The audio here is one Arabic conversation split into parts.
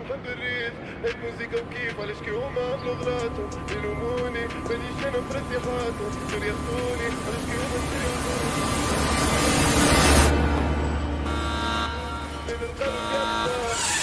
نحب الريف الموسيقى وكيف علاش كي هما عملوا غلاتهم يلوموني مانيش انا في رسيحاتهم دول ياخدوني علاش كي هما من القلب يبقى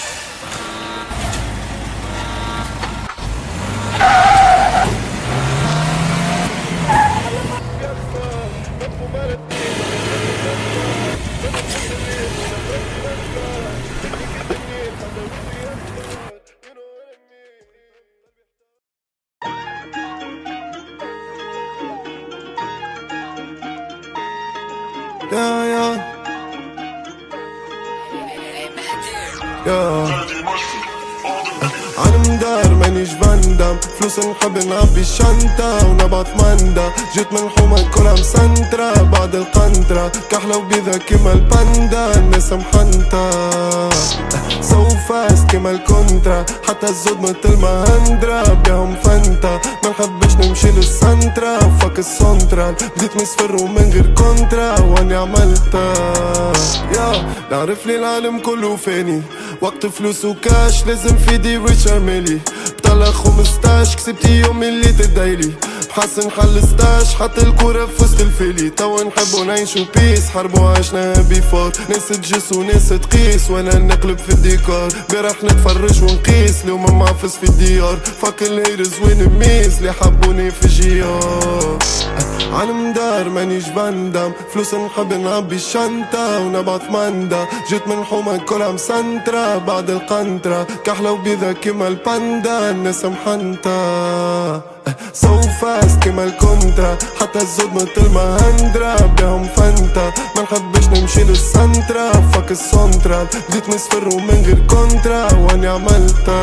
عالم دار مانيش بندم فلوس نحب نعبي الشنطة ونبعث مندا جيت من حومة كلها مسنترة بعد القنطرة كحلة وبيضة كيما الباندا الناس محنطة سو فاست كيما الكونترا حتى الزود مثل ما هندرة بيهم فانتا منحبش نمشي للسنترا فاك السنترال بديت مسفر ومن غير كونترا واني عملتها نعرف لي العالم كله فاني وقت فلوس وكاش لازم في دي ريتش ارميلي بطلع 15 كسبت يومي اللي تدايلي بحسن حل ستاش حط الكورة في وسط الفيلي توا نحبو نعيشو بيس حربو عشنا بيفور ناس تجس وناس تقيس وانا نقلب في الديكور بيرح نتفرج ونقيس لو ما معفس في الديار فاك الهيرز وينميز اللي حبوني في جيار عالم دار مانيش بندم فلوس نحب نعبي الشنطة ونبعث مندا جيت من حومة كلها مسنترة بعد القنطرة كحلة وبيضة كيما الباندا الناس محنطة سو فاست كيما الكونترا حتى الزود مثل ما هندرة بيهم فانتا منحبش نمشي للسنترا فاك السنترال بديت مسفر ومن غير كونترا واني عملتها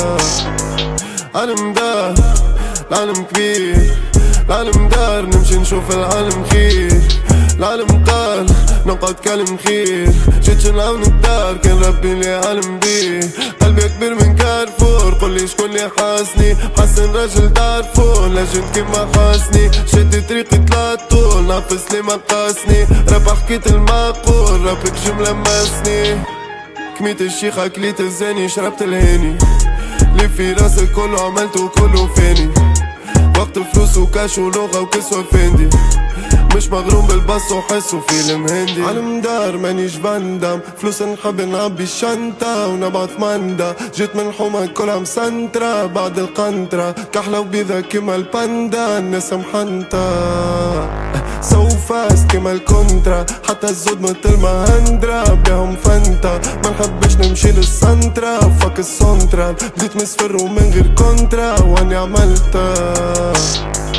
عالم دار العالم كبير العالم دار نمشي نشوف العالم خير العالم قال نقعد كلم خير جيت نعاون الدار كان ربي لي عالم بيه قلبي كبير من كارفور قولي شكون اللي حاسني حسن راجل دارفور لجنت كيما حاسني شد طريقي طلعت طول نافس لي ما قاسني ربح حكيت المعقول ربك جملة ماسني كميت الشيخة كليت الزاني شربت الهاني اللي في راسك كله عملته كله فاني وقت فلوس وكاش ولغة وكسوة فندي مش مغروم بالبص وحسه فيلم هندي عالم دار مانيش بندم فلوس نحب نعبي الشنطة ونبعث مندا جيت من حومة كلها مسنترة بعد القنطرة كحلة وبيضة كيما الباندا الناس محنطة سو فاست كيما الكونترا حتى الزود مثل ما هندرة بيهم فانتا منحبش نمشي للسنترا فاك السنترال بديت مسفر ومن غير كونترا واني عملتها